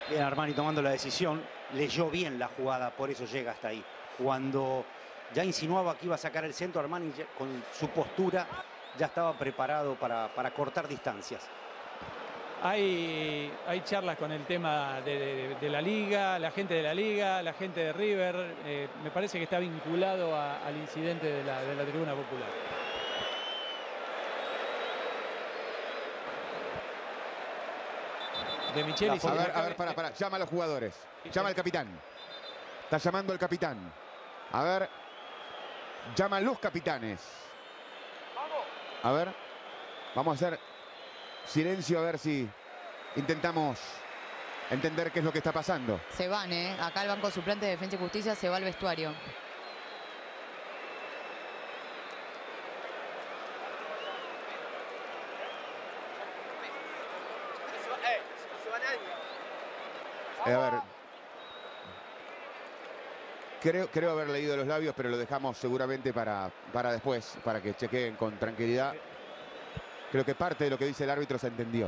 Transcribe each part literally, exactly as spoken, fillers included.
Bien, Armani tomando la decisión, leyó bien la jugada, por eso llega hasta ahí. Cuando ya insinuaba que iba a sacar el centro, Armani ya, con su postura ya estaba preparado para, para cortar distancias. Hay, hay charlas con el tema de, de, de la Liga, la gente de la Liga, la gente de River. Eh, me parece que está vinculado a, al incidente de la, de la tribuna popular. De Micheli. A ver, a ver, para, para. Llama a los jugadores. Llama al capitán. Está llamando al capitán. A ver. Llama a los capitanes. A ver. Vamos a hacer silencio a ver si intentamos entender qué es lo que está pasando. Se van, ¿eh? Acá el banco suplente de Defensa y Justicia se va al vestuario. Eh, a ver. Creo, creo haber leído los labios, pero lo dejamos seguramente para, para después, para que chequeen con tranquilidad. Creo que parte de lo que dice el árbitro se entendió.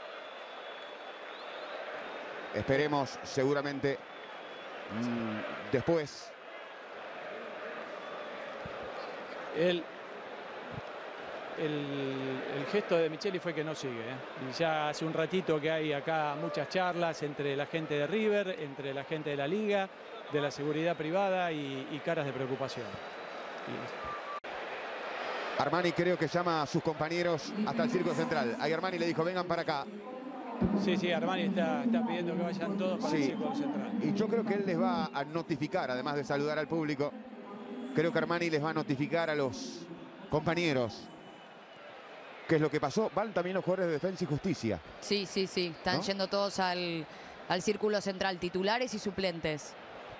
Esperemos seguramente mmm, después. El, el, el gesto de Micheli fue que no sigue. ¿eh? Y ya hace un ratito que hay acá muchas charlas entre la gente de River, entre la gente de la Liga, de la seguridad privada y, y caras de preocupación. Y... Armani creo que llama a sus compañeros hasta el Círculo Central. Ahí Armani le dijo, vengan para acá. Sí, sí, Armani está, está pidiendo que vayan todos para sí. el Círculo Central. Y yo creo que él les va a notificar, además de saludar al público, creo que Armani les va a notificar a los compañeros qué es lo que pasó. Van también los jugadores de Defensa y Justicia. Sí, sí, sí. Están ¿no? yendo todos al, al Círculo Central, titulares y suplentes.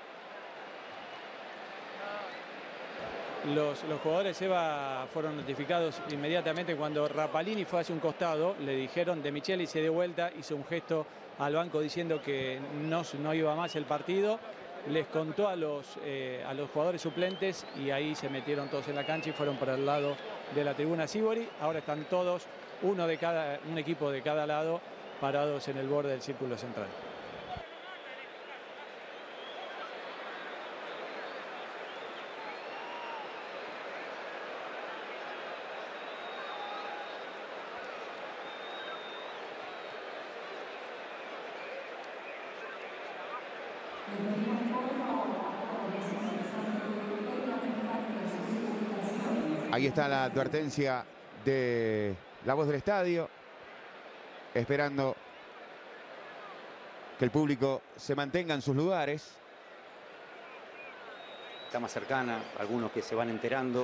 Los, los jugadores Eva fueron notificados inmediatamente cuando Rapalini fue hacia un costado. Le dijeron de Micheli se dio vuelta, hizo un gesto al banco diciendo que no, no iba más el partido. Les contó a los, eh, a los jugadores suplentes y ahí se metieron todos en la cancha y fueron para el lado de la tribuna Sívori. Ahora están todos, uno de cada, un equipo de cada lado, parados en el borde del Círculo Central. Ahí está la advertencia de la voz del estadio, esperando que el público se mantenga en sus lugares. Está más cercana, algunos que se van enterando.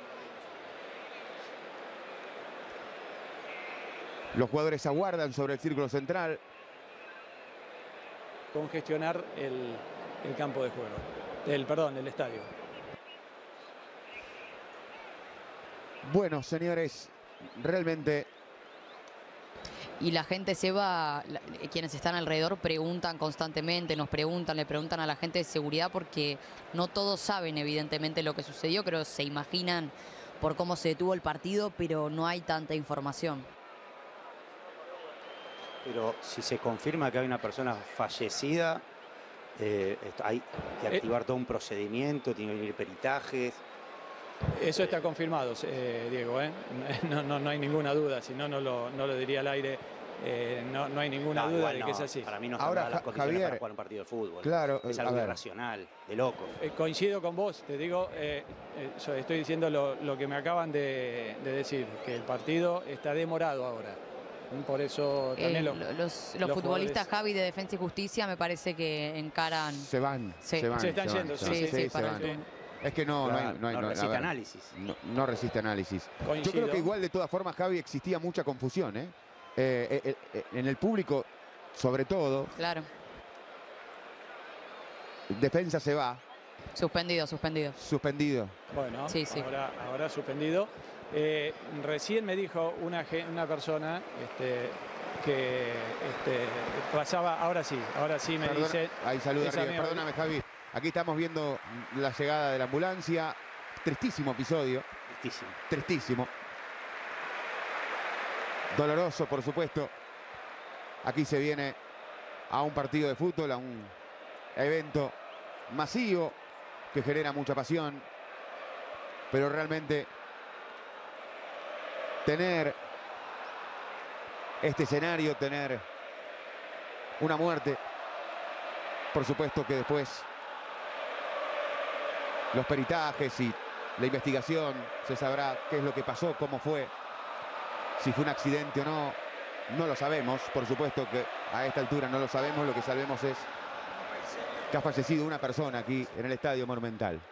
Los jugadores aguardan sobre el Círculo Central. Congestionar el, el campo de juego, el, perdón, el estadio. Bueno, señores, realmente... Y la gente se va, la, quienes están alrededor preguntan constantemente, nos preguntan, le preguntan a la gente de seguridad porque no todos saben evidentemente lo que sucedió, creo que se imaginan por cómo se detuvo el partido, pero no hay tanta información. Pero si se confirma que hay una persona fallecida, eh, hay que activar eh, todo un procedimiento, tiene que venir peritajes. Eso está confirmado, eh, Diego, ¿eh? No, no, no hay ninguna duda, si no, no lo, no lo diría al aire. Eh, no, no hay ninguna no, duda de no. que es así. Para mí no están dadas las condiciones Javier, para jugar un partido de fútbol. Claro, es algo irracional, de locos. Eh, coincido con vos, te digo, eh, eh, estoy diciendo lo, lo que me acaban de, de decir, que el partido está demorado ahora. Por eso también eh, lo, los, los, los futbolistas Javi de Defensa y Justicia me parece que encaran. Se van, sí. se van. Se están se yendo, van, sí, sí, sí, sí, sí, se van. El... Es que no, claro, no, hay, no, hay, no, no resiste ver, análisis. No, no resiste análisis. Coincido. Yo creo que igual de todas formas, Javi, existía mucha confusión, ¿eh? Eh, eh, eh, en el público, sobre todo. Claro. Defensa se va. Suspendido, suspendido. Suspendido. Bueno, sí, sí. Ahora, ahora suspendido. Eh, recién me dijo una, una persona este, que este, pasaba, ahora sí, ahora sí me Perdona, dice... Ahí saluda arriba, perdóname Javi. Aquí estamos viendo la llegada de la ambulancia. Tristísimo episodio. Tristísimo. Tristísimo. Doloroso, por supuesto. Aquí se viene a un partido de fútbol, a un evento masivo que genera mucha pasión, pero realmente tener este escenario, tener una muerte, por supuesto que después los peritajes y la investigación se sabrá qué es lo que pasó, cómo fue, si fue un accidente o no, no lo sabemos, por supuesto que a esta altura no lo sabemos, lo que sabemos es que ha fallecido una persona aquí en el Estadio Monumental.